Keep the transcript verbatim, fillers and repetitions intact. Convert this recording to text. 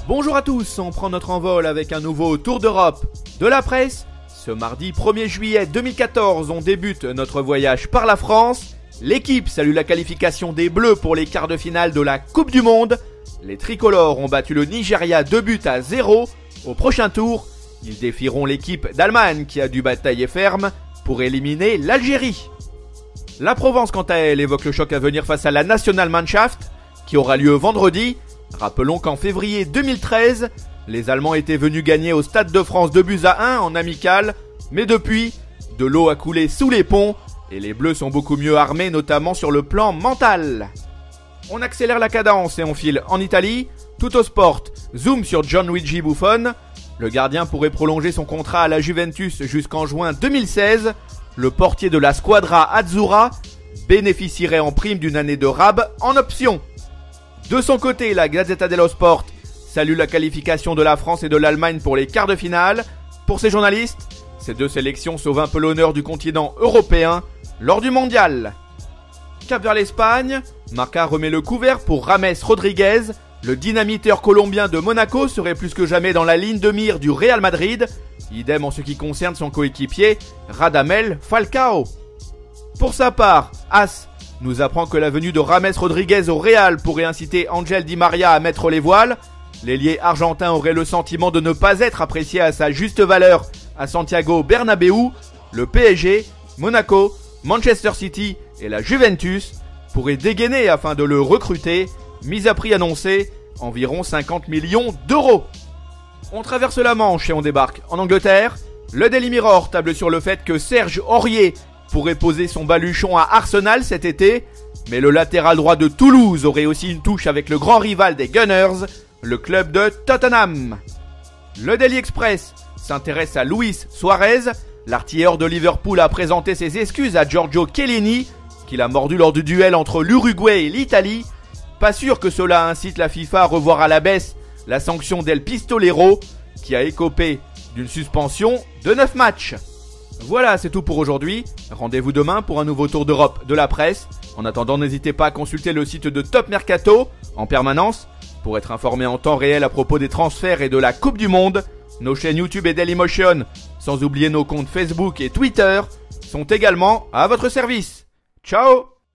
Bonjour à tous, on prend notre envol avec un nouveau Tour d'Europe de la presse. Ce mardi premier juillet deux mille quatorze, on débute notre voyage par la France. L'équipe salue la qualification des Bleus pour les quarts de finale de la Coupe du Monde. Les tricolores ont battu le Nigeria deux buts à zéro. Au prochain tour, ils défieront l'équipe d'Allemagne qui a dû batailler ferme pour éliminer l'Algérie. La Provence, quant à elle, évoque le choc à venir face à la Nationalmannschaft qui aura lieu vendredi. Rappelons qu'en février deux mille treize, les Allemands étaient venus gagner au Stade de France deux buts à un en amical, mais depuis, de l'eau a coulé sous les ponts et les Bleus sont beaucoup mieux armés, notamment sur le plan mental. On accélère la cadence et on file en Italie. Tuttosport zoom sur Gianluigi Buffon. Le gardien pourrait prolonger son contrat à la Juventus jusqu'en juin deux mille seize. Le portier de la Squadra Azzurra bénéficierait en prime d'une année de rab en option. De son côté, la Gazzetta dello Sport salue la qualification de la France et de l'Allemagne pour les quarts de finale. Pour ses journalistes, ces deux sélections sauvent un peu l'honneur du continent européen lors du mondial. Cap vers l'Espagne, Marca remet le couvert pour James Rodriguez. Le dynamiteur colombien de Monaco serait plus que jamais dans la ligne de mire du Real Madrid. Idem en ce qui concerne son coéquipier, Radamel Falcao. Pour sa part, As nous apprend que la venue de James Rodriguez au Real pourrait inciter Angel Di Maria à mettre les voiles. L'ailier argentin aurait le sentiment de ne pas être apprécié à sa juste valeur à Santiago Bernabéu. Le P S G, Monaco, Manchester City et la Juventus pourraient dégainer afin de le recruter. Mise à prix annoncée, environ cinquante millions d'euros. On traverse la Manche et on débarque en Angleterre. Le Daily Mirror table sur le fait que Serge Aurier pourrait poser son baluchon à Arsenal cet été, mais le latéral droit de Toulouse aurait aussi une touche avec le grand rival des Gunners, le club de Tottenham. Le Daily Express s'intéresse à Luis Suarez. L'artilleur de Liverpool a présenté ses excuses à Giorgio Chiellini, qu'il a mordu lors du duel entre l'Uruguay et l'Italie. Pas sûr que cela incite la FIFA à revoir à la baisse la sanction d'El Pistolero, qui a écopé d'une suspension de neuf matchs. Voilà, c'est tout pour aujourd'hui. Rendez-vous demain pour un nouveau tour d'Europe de la presse. En attendant, n'hésitez pas à consulter le site de Top Mercato en permanence pour être informé en temps réel à propos des transferts et de la Coupe du Monde. Nos chaînes YouTube et Dailymotion, sans oublier nos comptes Facebook et Twitter, sont également à votre service. Ciao!